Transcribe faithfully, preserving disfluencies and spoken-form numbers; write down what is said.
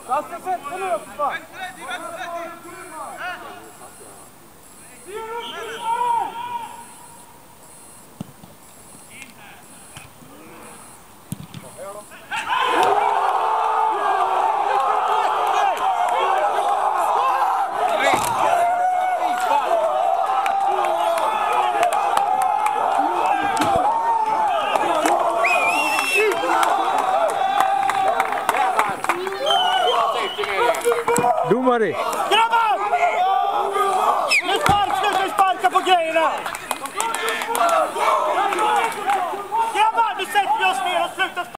Lasse, sätt dig nu upp, va? Domare! Grabbar! Nu sparkar vi sparka på grejerna! Grabbar, nu sätter vi oss ner och slutar